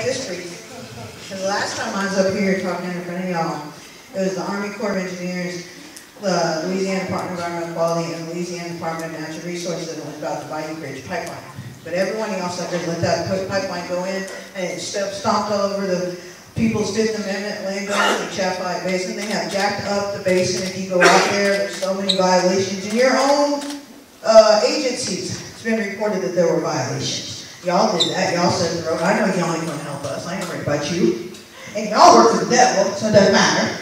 this brief. Because the last time I was up here talking in front of y'all, it was the Army Corps of Engineers, the Louisiana Department of Environmental Quality, and the Louisiana Department of Natural Resources, and it was about the Bayou Bridge pipeline. But everyone else up there let that pipeline go in, and it stomped all over the People's Fifth Amendment landowners in Chaffai Basin. They have jacked up the basin. If you go out there's so many violations. In your own agencies, it's been reported that there were violations. Y'all did that. Y'all set the road. I know y'all ain't going to help us. I ain't worried about you. And y'all work for the devil, so it doesn't matter.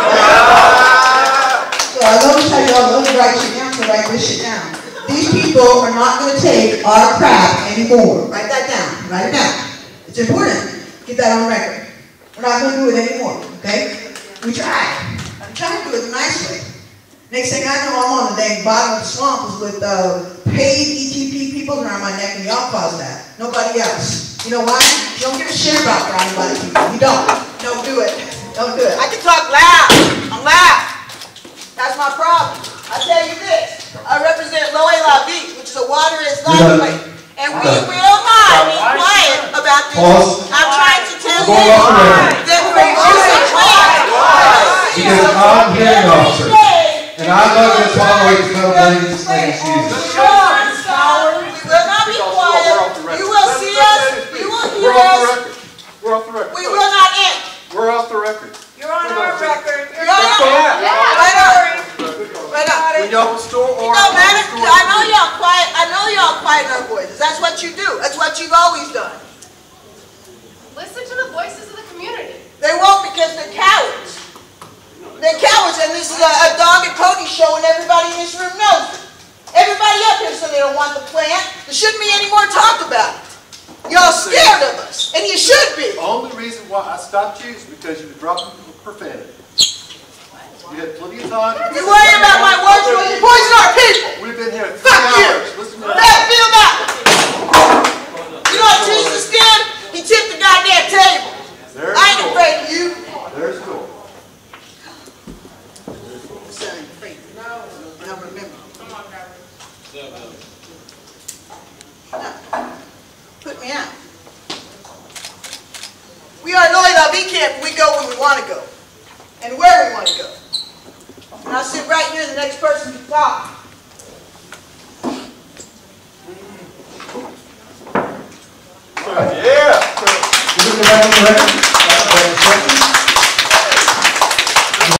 So I love to tell y'all, let me write shit down, so write this shit down. These people are not going to take our crap anymore. Write that down. Write it down. It's important. Get that on record. We're not going to do it anymore, okay? We tried. I'm trying to do it nicely. Next thing I know, I'm on the dang bottom of the swamp with paid ETP people around my neck, and y'all caused that. Nobody else. You know why? You don't give a shit about anybody people. You don't. Don't do it. Don't do it. I can talk loud. I'm loud. That's my problem. I tell you this. I represent Loela Beach, which is a water-less life. And we will not be quiet about this. I'm trying to tell you that we're using because I'm hearing officer. And I'm not going to tolerate the federal ladies saying excuses. We will not be quiet. You will see us. You will hear us. We're off the record. We will not end. We're off the record. You're on our record. You're on our record. Right on. Right on. When y'all restore order, no matter. I know y'all quiet. I know y'all quiet our voices. That's what you do. That's what you've always done. Listen to the voices of the community. They won't because they're cowards. They're cowards, and this is a dog and pony show, and everybody in this room knows it. Everybody up here said they don't want the plant. There shouldn't be any more talk about it. Y'all scared of us, and you should be. The only reason why I stopped you is because you were dropping profanity. You had plenty of time. You worry about my words when you poison our people. We've been here 3 Fuck you. hours. Listen to Now feel that. You know what Jesus did? He tipped the goddamn table. I ain't afraid of you. There's the door. Now remember. Put me out. We are Loyal V Camp. We go when we want to go. And where we want to go. And I'll sit right here and the next person can talk. Yeah. Is this the record?